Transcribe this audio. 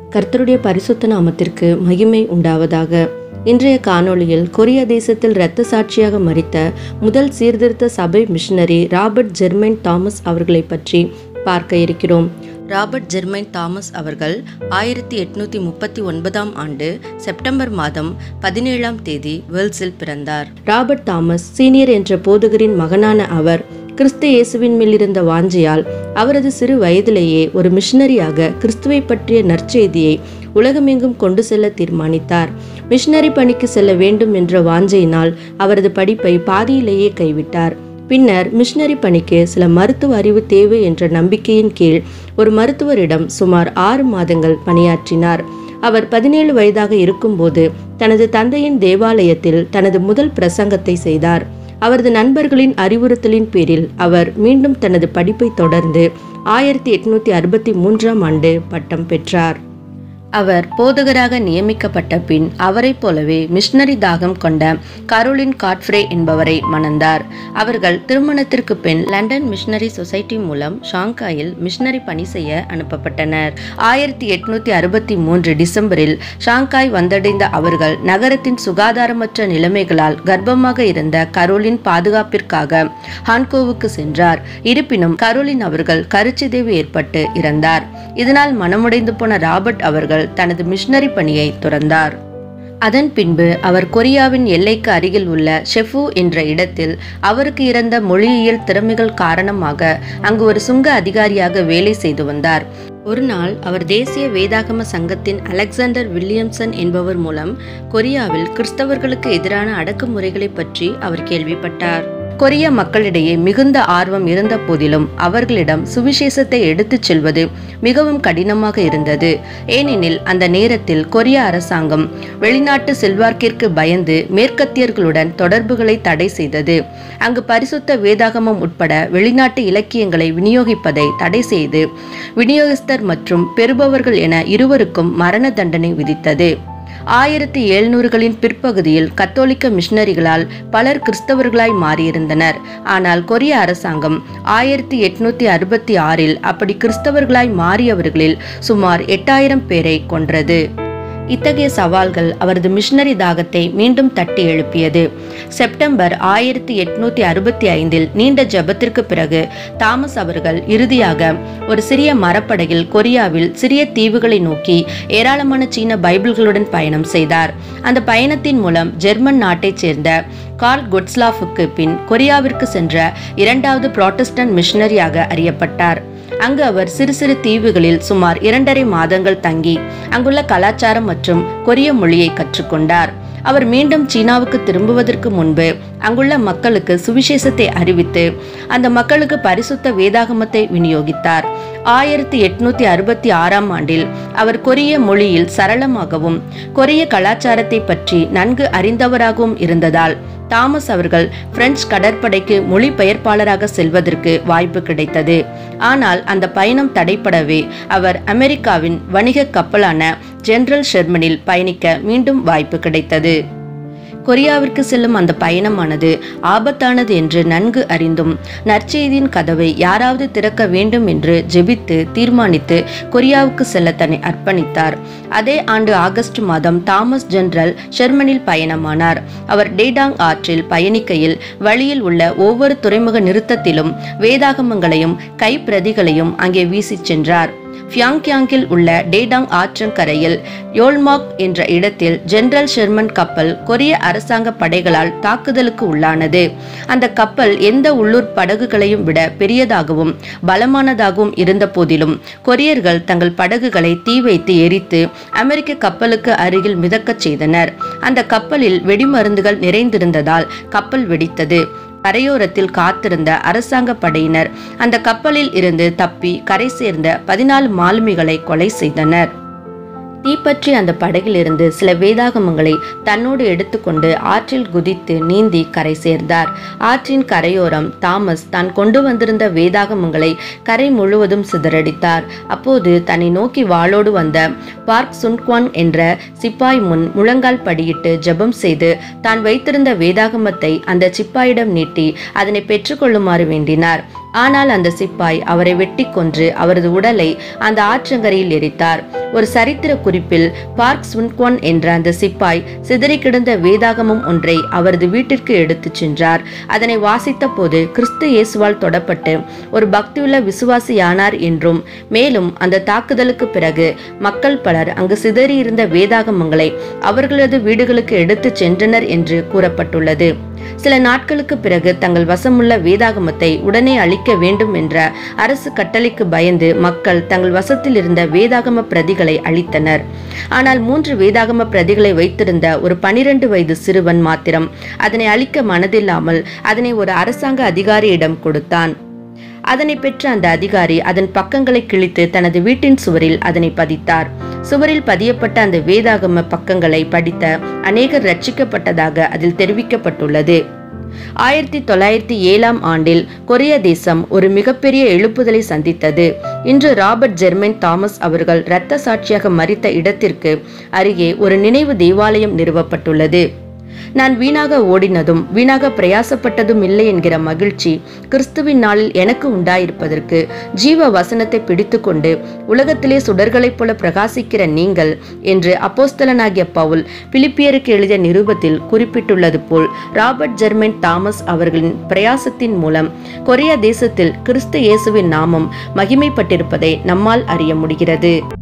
கர்த்தருடைய பரிசுத்த நாமத்திற்கு மகிமை உண்டாவதாக. இன்றைய காணொளியில் கொரியா தேசத்தில் இரத்த சாட்சியாக மரித்த முதல் சீர்திருத்த சபை மிஷனரி ராபர்ட் ஜெர்மைன் தாமஸ் அவர்களை பற்றி பார்க்க இருக்கிறோம். ராபர்ட் ஜெர்மைன் தாமஸ் அவர்கள் 1839 ஆண்டு செப்டம்பர் மாதம் 17ஆம் தேதி வேல்ஸில் பிறந்தார். ராபர்ட் தாமஸ் சீனியர் என்ற போதகரின் மகனான அவர் கிறிஸ்து இயேசுவின் மேல் இருந்த வாஞ்சையால் அவரது சிறு வயதிலேயே ஒரு மிஷனரியாக கிறிஸ்துவை பற்றிய நற்செய்தியை உலகமெங்கும் கொண்டு செல்ல தீர்மானித்தார். மிஷனரி பணிக்கு செல்ல வேண்டும் என்ற வாஞ்சையினால் அவரது படிப்பை பாதியிலேயே கைவிட்டார். பின்னர் மிஷனரி பணிக்கு சில மருத்துவ அறிவு தேவை என்ற நம்பிக்கையின் கீழ் ஒரு மருத்துவரிடம் சுமார் 6 மாதங்கள் பணியாற்றினார். அவர் 17 வயதாக இருக்கும்போது தனது தந்தையின் தேவாலயத்தில் தனது முதல் பிரசங்கத்தை செய்தார். அவரது நண்பர்களின் அறிவுறுத்தலின் பேரில் அவர் மீண்டும் தனது படிப்பை தொடர்ந்து 1863ஆம் ஆண்டு பட்டம் பெற்றார். அவர் போதகராக நியமிக்கப்பட்ட பின் அவரை போலவே மிஷனரி தாகம் கொண்ட கரோலின் காட்ஃப்ரே என்பவரை மணந்தார். அவர்கள் திருமணத்திற்கு பின் லண்டன் மிஷனரி சொசைட்டி மூலம் ஷாங்காயில் மிஷனரி பணி செய்ய அனுப்பப்பட்டனர். 1863 டிசம்பரில் ஷாங்காய் வந்தடைந்த அவர்கள் நகரத்தின் சுகாதாரமற்ற நிலைமைகளால் கர்ப்பமாக இருந்த கரோலின் பாதுகாப்பிற்காக ஹான்கோவுக்கு சென்றார். இருப்பினும் கரோலின் அவர்கள் கருச்சிதைவு ஏற்பட்டு இறந்தார். இதனால் மனமுடைந்து போன ராபர்ட் அவர்கள் தனது மிஷனரி பணியை துறந்தார். அதன் பின்பு அவர் கொரியாவின் எல்லைக்கு அருகில் உள்ள ஷெஃபு என்ற இடத்தில் அவருக்கு இருந்த மொழியியல் திறமைகள் காரணமாக அங்கு ஒரு சுங்க அதிகாரியாக வேலை செய்து வந்தார். ஒரு நாள் அவர் தேசிய வேதாகம சங்கத்தின் அலெக்சாண்டர் வில்லியம்சன் என்பவர் மூலம் கொரியாவில் கிறிஸ்தவர்களுக்கு எதிரான அடக்குமுறைகளை பற்றி அவர் கேள்விப்பட்டார். கொரிய மக்களிடையே மிகுந்த ஆர்வம் இருந்த போதிலும் அவர்களிடம் சுவிசேஷத்தை எடுத்துச் செல்வது மிகவும் கடினமாக இருந்தது. ஏனெனில் அந்த நேரத்தில் கொரிய அரசாங்கம் வெளிநாட்டு செல்வாக்கிற்கு பயந்து மேற்கத்தியர்களுடன் தொடர்புகளை தடை செய்தது. அங்கு பரிசுத்த வேதாகமம் உட்பட வெளிநாட்டு இலக்கியங்களை விநியோகிப்பதை தடை செய்து விநியோகஸ்தர் மற்றும் பெறுபவர்கள் என இருவருக்கும் மரண தண்டனை விதித்தது. 1700களின் பிற்பகுதியில் கத்தோலிக்க மிஷனரிகளால் பலர் கிறிஸ்தவர்களாய் மாறியிருந்தனர். ஆனால் கொரிய அரசாங்கம் 1866இல் அப்படி கிறிஸ்தவர்களாய் மாறியவர்களில் சுமார் 8000 பேரை கொன்றது. இத்தகைய சவால்கள் அவரது மிஷனரி தாகத்தை மீண்டும் தட்டி எழுப்பியது. செப்டம்பர் 1865இல் நீண்ட ஜெபத்திற்கு பிறகு தாமஸ் அவர்கள் இறுதியாக ஒரு சிறிய மரப்படகில் கொரியாவில் சிறிய தீவுகளை நோக்கி ஏராளமான சீன பைபிள்களுடன் பயணம் செய்தார். அந்த பயணத்தின் மூலம் ஜெர்மன் நாட்டைச் சேர்ந்த கார்ல் கொட்ஸ்லாஃபுக்கு பின் கொரியாவிற்கு சென்ற 2வது புராட்டஸ்டன்ட் மிஷனரியாக அறியப்பட்டார். அங்கு அவர் சிறு சிறு தீவுகளில் சுமார் 2½ மாதங்கள் தங்கி அங்குள்ள கலாச்சாரம் மற்றும் கொரிய மொழியை கற்றுக்கொண்டார். அவர் மீண்டும் சீனாவுக்கு திரும்புவதற்கு முன்பு அங்குள்ள மக்களுக்கு சுவிசேஷத்தை அறிவித்து அந்த மக்களுக்கு பரிசுத்த வேதாகமத்தை விநியோகித்தார். 1866ஆம் ஆண்டில் அவர் கொரிய மொழியில் சரளமாகவும் கொரிய கலாச்சாரத்தை பற்றி நன்கு அறிந்தவராகவும் இருந்ததால் தாமஸ் அவர்கள் பிரெஞ்சு கடற்படைக்கு மொழிபெயர்ப்பாளராக செல்வதற்கு வாய்ப்பு கிடைத்தது. ஆனால் அந்த பயணம் தடைப்படவே அவர் அமெரிக்காவின் வணிக கப்பலான ஜெனரல் ஷெர்மனில் பயணிக்க மீண்டும் வாய்ப்பு கிடைத்தது. கொரியாவிற்கு செல்லும் அந்த பயணமானது ஆபத்தானது என்று நன்கு அறிந்தும் நற்செய்தியின் கதவை யாராவது திறக்க வேண்டும் என்று ஜெபித்து தீர்மானித்து கொரியாவுக்கு செல்ல தன்னை அர்ப்பணித்தார். அதே ஆண்டு ஆகஸ்ட் மாதம் தாமஸ் ஜெனரல் ஷெர்மனில் பயணமானார். அவர் டேடாங் ஆற்றில் பயணிக்கையில் வழியில் உள்ள ஒவ்வொரு துறைமுக நிறுத்தத்திலும் வேதாகமங்களையும் கைப்பிரதிகளையும் அங்கே வீசி சென்றார். பியாங்யாங்கில் உள்ள டேடாங் ஆற்றங்கரையில் யோல்மாக் என்ற இடத்தில் ஜெனரல் ஷெர்மன் கப்பல் கொரிய அரசாங்க படைகளால் தாக்குதலுக்கு உள்ளானது. அந்த கப்பல் எந்த உள்ளூர் படகுகளையும் விட பெரியதாகவும் பலமானதாகவும் இருந்த போதிலும் கொரியர்கள் தங்கள் படகுகளை தீ வைத்து எரித்து அமெரிக்க கப்பலுக்கு அருகில் மிதக்கச் செய்தனர். அந்த கப்பலில் வெடிமருந்துகள் நிறைந்திருந்ததால் கப்பல் வெடித்தது. கரையோரத்தில் காத்திருந்த அரசாங்க படையினர் அந்த கப்பலில் இருந்து தப்பி கரை சேர்ந்த 14 மாலுமிகளை கொலை செய்தனர். தீப்பற்றி அந்த படகிலிருந்து சில வேதாகமங்களை தன்னோடு எடுத்துக்கொண்டு ஆற்றில் குதித்து நீந்தி கரை சேர்ந்தார். ஆற்றின் கரையோரம் தாமஸ் தான் கொண்டு வந்திருந்த வேதாகமங்களை கரை முழுவதும் சிதறடித்தார். அப்போது தன்னை நோக்கி வாளோடு வந்த பார்க் சுன்குவான் என்ற சிப்பாய் முன் முழங்கால் படியிட்டு ஜெபம் செய்து தான் வைத்திருந்த வேதாகமத்தை அந்த சிப்பாயிடம் நீட்டி அதனை பெற்றுக்கொள்ளுமாறு வேண்டினார். ஆனால் அந்த சிப்பாய் அவரை வெட்டி கொன்று அவரது உடலை அந்த ஆற்றங்கரையில் எரித்தார். ஒரு சரித்திர குறிப்பில் பார்க் சுன்குவான் என்ற அந்த சிப்பாய் சிதறி கிடந்த வேதாகமம் ஒன்றை அவரது வீட்டிற்கு எடுத்துச் சென்றார். அதனை வாசித்த போது கிறிஸ்து இயேசுவால் தொடப்பட்டு ஒரு பக்தியுள்ள விசுவாசியானார் என்றும், மேலும் அந்த தாக்குதலுக்கு பிறகு மக்கள் பலர் அங்கு சிதறியிருந்த வேதாகமங்களை அவர்களது வீடுகளுக்கு எடுத்துச் சென்றனர் என்று கூறப்பட்டுள்ளது. சில நாட்களுக்கு பிறகு தங்கள் வசமுள்ள வேதாகமத்தை உடனே அழிக்க வேண்டும் என்ற அரசு கட்டளைக்கு பயந்து மக்கள் தங்கள் வசத்தில் இருந்த வேதாகம பிரதிகளை அழித்தனர். ஆனால் 3 வேதாகம பிரதிகளை வைத்திருந்த ஒரு 12 வயது சிறுவன் மாத்திரம் அதனை அழிக்க மனதில்லாமல் அதனை ஒரு அரசாங்க அதிகாரியிடம் கொடுத்தான். அதனை பெற்ற அந்த அதிகாரி அதன் பக்கங்களை கிழித்து தனது வீட்டின் சுவரில் அதனை பதித்தார். சுவரில் பதியப்பட்ட அந்த வேதாகம பக்கங்களை படித்த அநேகர் ரட்சிக்கப்பட்டதாக அதில் தெரிவிக்கப்பட்டுள்ளது. 1907 ஆண்டில் கொரிய தேசம் ஒரு மிகப்பெரிய எழுப்புதலை சந்தித்தது. இன்று ராபர்ட் ஜெர்மைன் தாமஸ் அவர்கள் இரத்த சாட்சியாக மரித்த இடத்திற்கு அருகே ஒரு நினைவு தேவாலயம் நிறுவப்பட்டுள்ளது. நான் வீணாக ஓடினதும் வீணாக பிரயாசப்பட்டதும் இல்லை என்கிற மகிழ்ச்சி கிறிஸ்துவின் நாளில் எனக்கு உண்டாயிருப்பதற்கு ஜீவ வசனத்தை பிடித்துக்கொண்டு உலகத்திலே சுடர்களைப் போல பிரகாசிக்கிற நீங்கள் என்று அப்போஸ்தலனாகிய பவுல் பிலிப்பியருக்கு எழுதிய நிருபத்தில் குறிப்பிட்டுள்ளது போல், ராபர்ட் ஜெர்மைன் தாமஸ் அவர்களின் பிரயாசத்தின் மூலம் கொரிய தேசத்தில் கிறிஸ்து இயேசுவின் நாமம் மகிமைப்பட்டிருப்பதை நம்மால் அறிய முடிகிறது.